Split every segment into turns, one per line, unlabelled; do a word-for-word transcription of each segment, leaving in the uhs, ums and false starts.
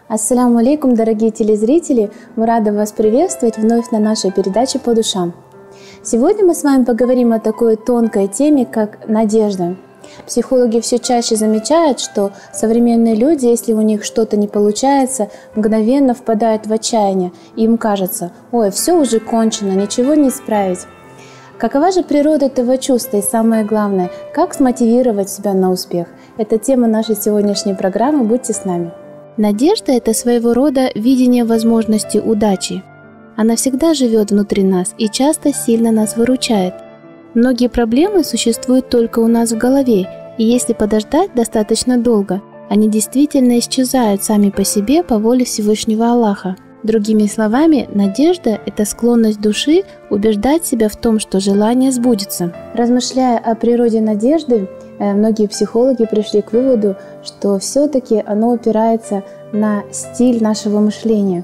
Ассаляму алейкум, дорогие телезрители! Мы рады вас приветствовать вновь на нашей передаче «По душам». Сегодня мы с вами поговорим о такой тонкой теме, как надежда. Психологи все чаще замечают, что современные люди, если у них что-то не получается, мгновенно впадают в отчаяние. И им кажется: ой, все уже кончено, ничего не исправить. Какова же природа этого чувства и самое главное, как смотивировать себя на успех? Это тема нашей сегодняшней программы, будьте с нами. Надежда – это своего рода видение возможности удачи. Она всегда живет внутри нас и часто сильно нас выручает. Многие проблемы существуют только у нас в голове, и если подождать достаточно долго, они действительно исчезают сами по себе по воле Всевышнего Аллаха. Другими словами, надежда – это склонность души убеждать себя в том, что желание сбудется. Размышляя о природе надежды, многие психологи пришли к выводу, что все-таки оно опирается на стиль нашего мышления.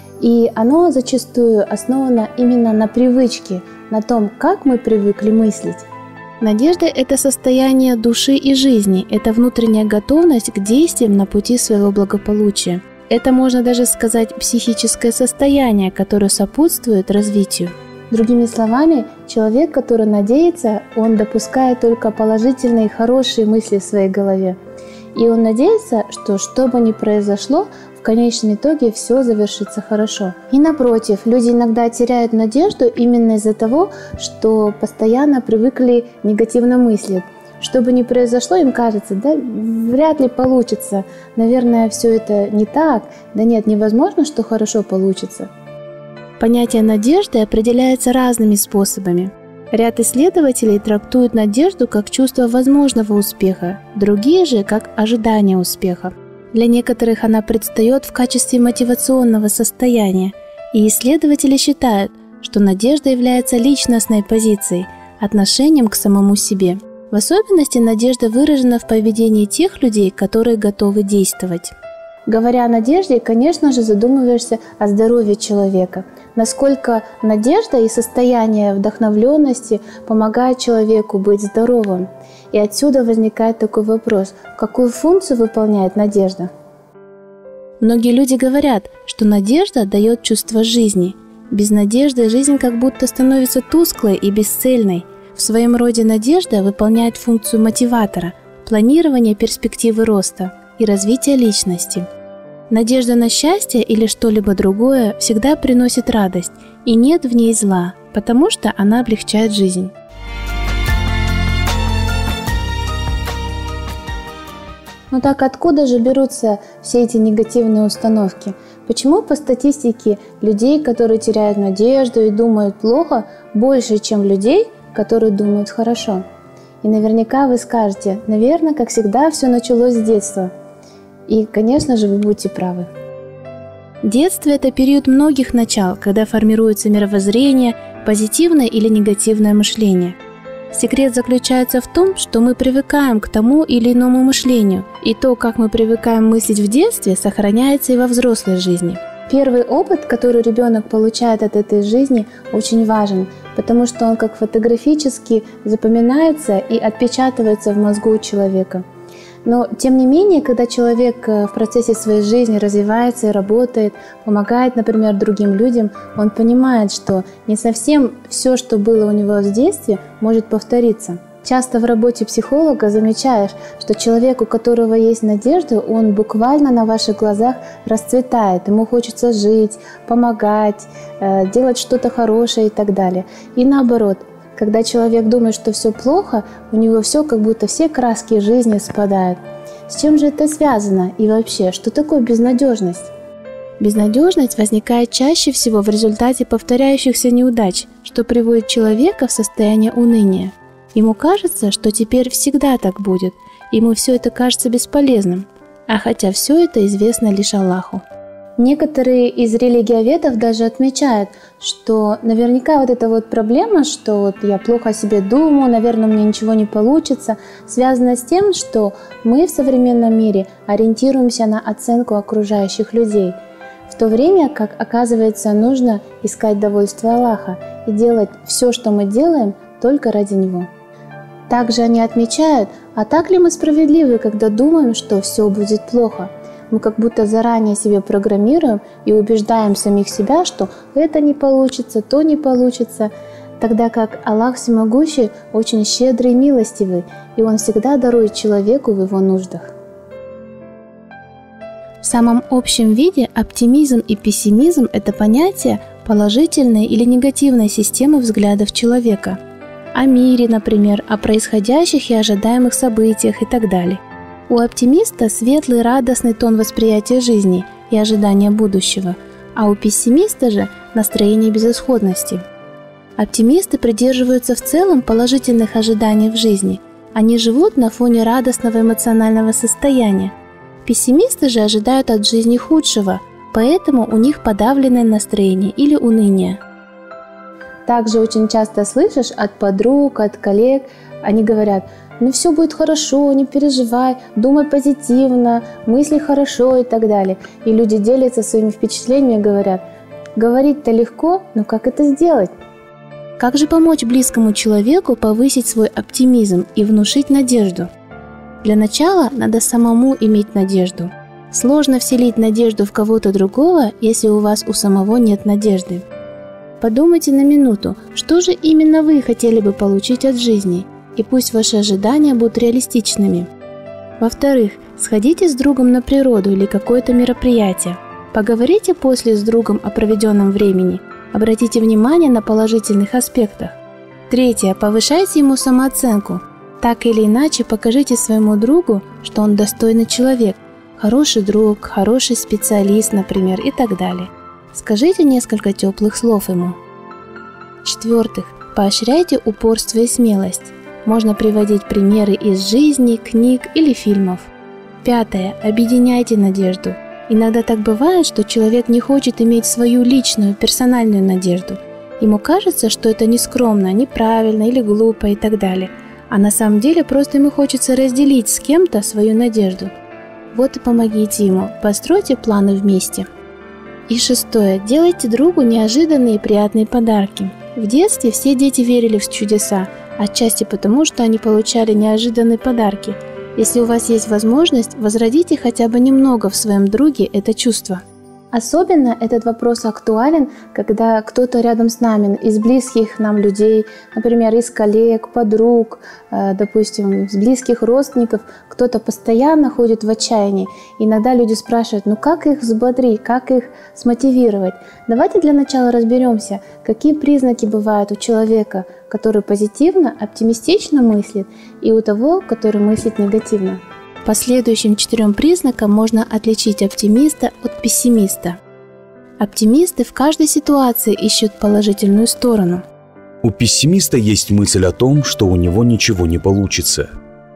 И оно зачастую основано именно на привычке, на том, как мы привыкли мыслить. Надежда – это состояние души и жизни, это внутренняя готовность к действиям на пути своего благополучия. Это, можно даже сказать, психическое состояние, которое сопутствует развитию. Другими словами, человек, который надеется, он допускает только положительные и хорошие мысли в своей голове. И он надеется, что что бы ни произошло, в конечном итоге все завершится хорошо. И напротив, люди иногда теряют надежду именно из-за того, что постоянно привыкли негативно мыслить. Что бы ни произошло, им кажется, да вряд ли получится, наверное, все это не так, да нет, невозможно, что хорошо получится. Понятие надежды определяется разными способами. Ряд исследователей трактуют надежду как чувство возможного успеха, другие же как ожидание успеха. Для некоторых она предстает в качестве мотивационного состояния, и исследователи считают, что надежда является личностной позицией, отношением к самому себе. В особенности надежда выражена в поведении тех людей, которые готовы действовать. Говоря о надежде, конечно же, задумываешься о здоровье человека. Насколько надежда и состояние вдохновленности помогают человеку быть здоровым. И отсюда возникает такой вопрос: какую функцию выполняет надежда? Многие люди говорят, что надежда дает чувство жизни. Без надежды жизнь как будто становится тусклой и бесцельной. В своем роде надежда выполняет функцию мотиватора, планирования перспективы роста и развития личности. Надежда на счастье или что-либо другое всегда приносит радость, и нет в ней зла, потому что она облегчает жизнь. Но так откуда же берутся все эти негативные установки? Почему по статистике людей, которые теряют надежду и думают плохо, больше, чем людей, которые думают хорошо? И наверняка вы скажете: наверное, как всегда, все началось с детства. И, конечно же, вы будете правы. Детство – это период многих начал, когда формируется мировоззрение, позитивное или негативное мышление. Секрет заключается в том, что мы привыкаем к тому или иному мышлению, и то, как мы привыкаем мыслить в детстве, сохраняется и во взрослой жизни. Первый опыт, который ребенок получает от этой жизни, очень важен, потому что он как фотографически запоминается и отпечатывается в мозгу у человека. Но, тем не менее, когда человек в процессе своей жизни развивается и работает, помогает, например, другим людям, он понимает, что не совсем все, что было у него в детстве, может повториться. Часто в работе психолога замечаешь, что человек, у которого есть надежда, он буквально на ваших глазах расцветает. Ему хочется жить, помогать, делать что-то хорошее и так далее. И наоборот, когда человек думает, что все плохо, у него все как будто все краски жизни спадают. С чем же это связано? И вообще, что такое безнадежность? Безнадежность возникает чаще всего в результате повторяющихся неудач, что приводит человека в состояние уныния. Ему кажется, что теперь всегда так будет, ему все это кажется бесполезным, а хотя все это известно лишь Аллаху. Некоторые из религиоведов даже отмечают, что наверняка вот эта вот проблема, что вот я плохо о себе думаю, наверное, у меня ничего не получится, связана с тем, что мы в современном мире ориентируемся на оценку окружающих людей, в то время как, оказывается, нужно искать довольствие Аллаха и делать все, что мы делаем, только ради Него. Также они отмечают, а так ли мы справедливы, когда думаем, что все будет плохо? мы как будто заранее себе программируем и убеждаем самих себя, что это не получится, то не получится, тогда как Аллах Всемогущий очень щедрый и милостивый, и Он всегда дарует человеку в его нуждах. В самом общем виде оптимизм и пессимизм – это понятия положительной или негативной системы взглядов человека. О мире, например, о происходящих и ожидаемых событиях и так далее. У оптимиста светлый, радостный тон восприятия жизни и ожидания будущего, а у пессимиста же настроение безысходности. Оптимисты придерживаются в целом положительных ожиданий в жизни. Они живут на фоне радостного эмоционального состояния. Пессимисты же ожидают от жизни худшего, поэтому у них подавленное настроение или уныние. Также очень часто слышишь от подруг, от коллег, они говорят: ну все будет хорошо, не переживай, думай позитивно, мысли хорошо и так далее. И люди делятся своими впечатлениями и говорят: говорить-то легко, но как это сделать? Как же помочь близкому человеку повысить свой оптимизм и внушить надежду? Для начала надо самому иметь надежду. Сложно вселить надежду в кого-то другого, если у вас у самого нет надежды. Подумайте на минуту, что же именно вы хотели бы получить от жизни, и пусть ваши ожидания будут реалистичными. Во-вторых, сходите с другом на природу или какое-то мероприятие. Поговорите после с другом о проведенном времени. Обратите внимание на положительных аспектах. Третье. Повышайте ему самооценку. Так или иначе покажите своему другу, что он достойный человек, хороший друг, хороший специалист, например, и так далее. Скажите несколько теплых слов ему. В-четвертых, поощряйте упорство и смелость. Можно приводить примеры из жизни, книг или фильмов. Пятое. Объединяйте надежду. Иногда так бывает, что человек не хочет иметь свою личную, персональную надежду. Ему кажется, что это нескромно, неправильно или глупо и так далее. А на самом деле просто ему хочется разделить с кем-то свою надежду. Вот и помогите ему, постройте планы вместе. И шестое. Делайте другу неожиданные и приятные подарки. В детстве все дети верили в чудеса, отчасти потому, что они получали неожиданные подарки. Если у вас есть возможность, возродите хотя бы немного в своем друге это чувство. Особенно этот вопрос актуален, когда кто-то рядом с нами, из близких нам людей, например, из коллег, подруг, допустим, из близких родственников, кто-то постоянно ходит в отчаянии. Иногда люди спрашивают: ну как их взбодрить, как их смотивировать? Давайте для начала разберемся, какие признаки бывают у человека, который позитивно, оптимистично мыслит, и у того, который мыслит негативно. По следующим четырем признакам можно отличить оптимиста от пессимиста. Оптимисты в каждой ситуации ищут положительную сторону.
У пессимиста есть мысль о том, что у него ничего не получится.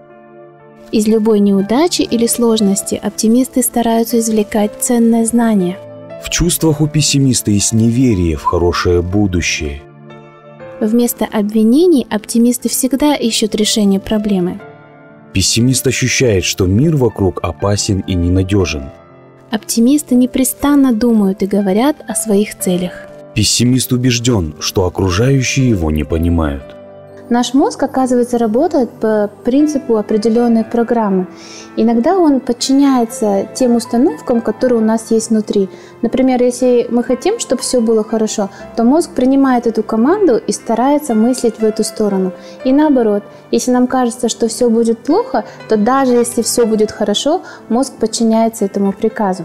Из любой неудачи или сложности оптимисты стараются извлекать ценное знание.
В чувствах у пессимиста есть неверие в хорошее будущее.
Вместо обвинений оптимисты всегда ищут решение проблемы.
Пессимист ощущает, что мир вокруг опасен и ненадежен.
Оптимисты непрестанно думают и говорят о своих целях.
Пессимист убежден, что окружающие его не понимают.
Наш мозг, оказывается, работает по принципу определенной программы. Иногда он подчиняется тем установкам, которые у нас есть внутри. Например, если мы хотим, чтобы все было хорошо, то мозг принимает эту команду и старается мыслить в эту сторону. И наоборот, если нам кажется, что все будет плохо, то даже если все будет хорошо, мозг подчиняется этому приказу.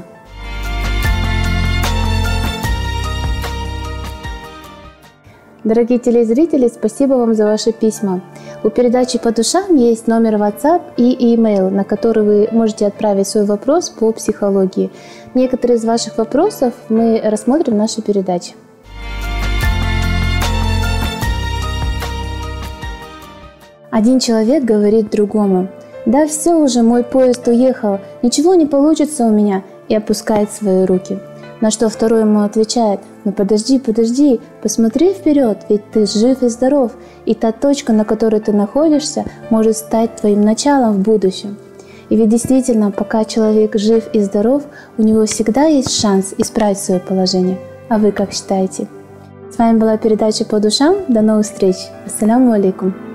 Дорогие телезрители, спасибо вам за ваши письма. У передачи «По душам» есть номер WhatsApp и email, на который вы можете отправить свой вопрос по психологии. Некоторые из ваших вопросов мы рассмотрим в нашей передаче. Один человек говорит другому: «Да все уже, мой поезд уехал, ничего не получится у меня», и опускает свои руки. На что второй ему отвечает: «Ну подожди, подожди, посмотри вперед, ведь ты жив и здоров, и та точка, на которой ты находишься, может стать твоим началом в будущем». И ведь действительно, пока человек жив и здоров, у него всегда есть шанс исправить свое положение. А вы как считаете? С вами была передача «По душам». До новых встреч. Ассаляму алейкум.